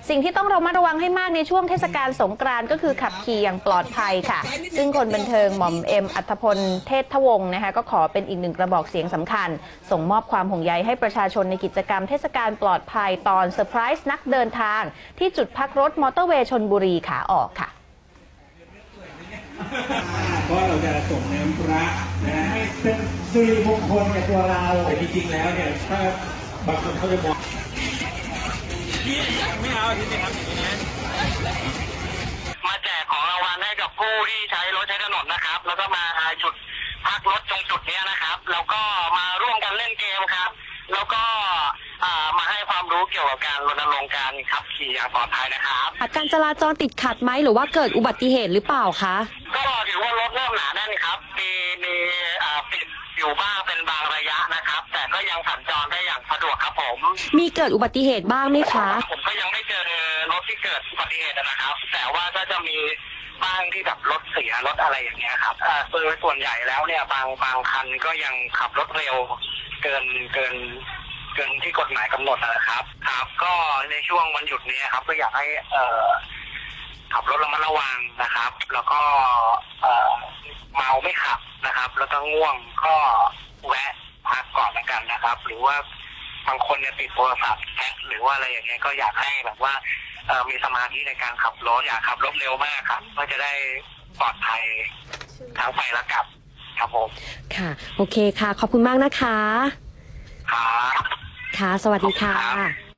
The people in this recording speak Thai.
สิ่งที่ต้องระมัดระวังให้มากในช่วงเทศกาลสงกรานต์ก็คือขับขี่อย่างปลอดภัยค่ะซึ่งคนบันเทิงหม่อมเอ็มอัธพลเทศทวงศ์นะคะก็ขอเป็นอีกหนึ่งกระบอกเสียงสำคัญส่งมอบความห่วงใยให้ประชาชนในกิจกรรมเทศกาลปลอดภัยตอนเซอร์ไพรส์นักเดินทางที่จุดพักรถมอเตอร์เวย์ชลบุรีขาออกค่ะก็เราจะส่งน้ำพระนะให้เป็นสิริมงคลกับตัวเราแต่จริงๆแล้วเนี่ยถ้าบางคนเขาจะบอกไม่เอาที่ไม่ทำอย่างนี้นะมาแจกของรางวัลให้กับผู้ที่ใช้รถใช้ถนนนะครับแล้วก็มาจุดพักรถตรงจุดนี้นะครับแล้วก็มาร่วมกันเล่นเกมครับแล้วก็มาให้ความรู้เกี่ยวกับการรณรงค์การขับขี่อย่างปลอดภัยนะครับการจราจรติดขัดไหมหรือว่าเกิดอุบัติเหตุหรือเปล่าคะก็ถือว่ารถเริ่มหนาแน่นครับมีปิดอยู่บ้างเป็นบางระยะนะครับแต่ก็ยังสัญจรได้อย่างสะดวกครับผมมีเกิดอุบัติเหตุบ้างไหมคะผมก็ยังไม่เจอรถที่เกิดอุบัติเหตุนะครับแต่ว่าก็จะมีบ้างที่แบบรถเสียรถอะไรอย่างเงี้ยครับส่วนใหญ่แล้วเนี่ยบางคันก็ยังขับรถเร็วเกินที่กฎหมายกำหนดนะครับครับก็ในช่วงวันหยุดนี้ครับก็อยากให้ขับรถระมัดระวังนะครับแล้วก็เมาไม่ขับนะครับแล้วก็ง่วงก็แวะพักก่อนละกันนะครับหรือว่าบางคนเนี่ยติดโทรศัพท์หรือว่าอะไรอย่างเงี้ยก็อยากให้แบบว่ามีสมาธิในการขับรถอย่าขับรถเร็วมากครับเพื่อจะได้ปลอดภัยทั้งไปและกลับครับผมค่ะโอเคค่ะขอบคุณมากนะคะครับค่ะสวัสดีค่ะ